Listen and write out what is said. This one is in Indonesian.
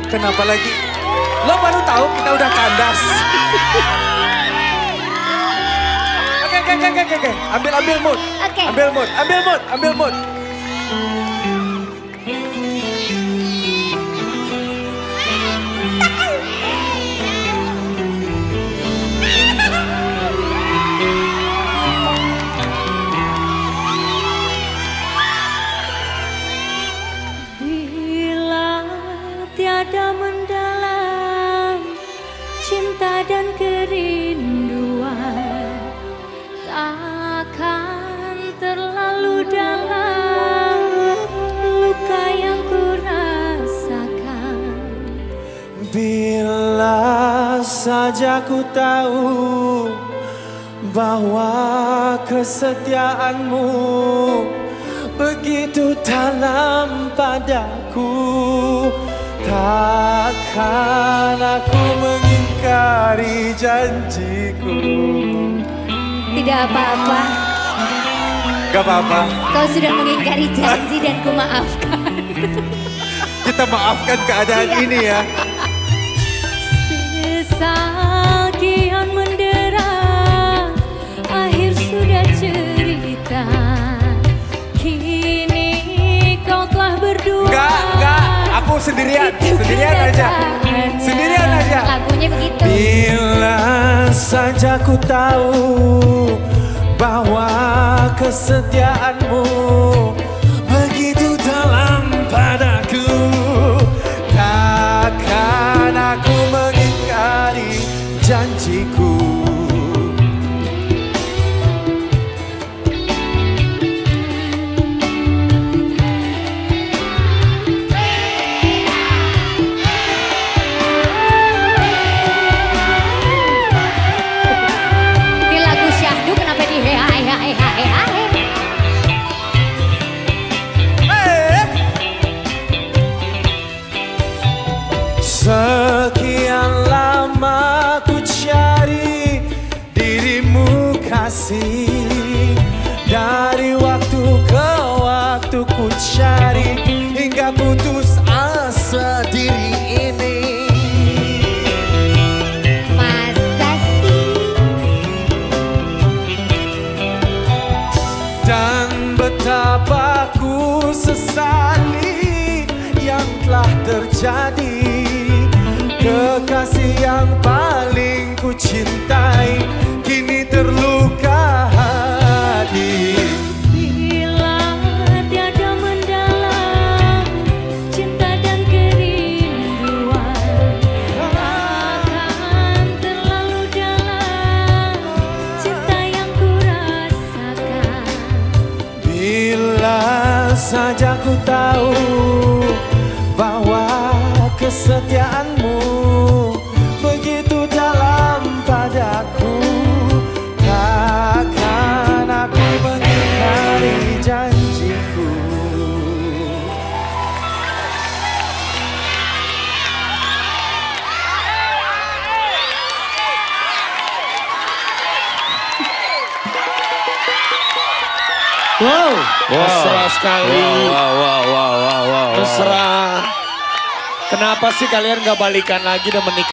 Kenapa lagi? Lo baru tahu kita udah kandas. Oke. Ambil mood. Oke. Ambil mood. Bila tiada mendalam cinta dan kerinduan, takkan terlalu dalam luka yang ku rasakan. Bila saja ku tahu bahwa kesetiaanmu begitu dalam padaku, takkan aku mengingkari janjiku. Tidak apa-apa, Gak apa-apa, kau sudah mengingkari janji dan ku maafkan. kita maafkan keadaan ini ya. Sesal kian mendera, akhir sudah cerita. Kini kau telah berdua. Enggak, aku sendirian aja. Lagunya begitu. Bila saja ku tahu bahwa kesetiaanmu begitu dalam padaku, takkan aku mengingkari janjiku. Ini lagu syahdu kenapa di hai. Sekian lama ku cari dirimu kasih, dari waktu ke waktu ku cari hingga putus asa diri ini. Masa sih? Dan betapa ku sesali yang telah terjadi. Kekasih yang paling ku cintai kini terluka hati. Bila tiada mendalam cinta dan kerinduan, takkan terlalu dalam cinta yang ku rasakan. Bila saja ku tahu bahwa kesetiaanmu begitu dalam padaku, takkan aku mengingkari janjiku. Wow, mesra sekali. Wow. Mesra. Kenapa sih kalian gak balikan lagi dan menikah?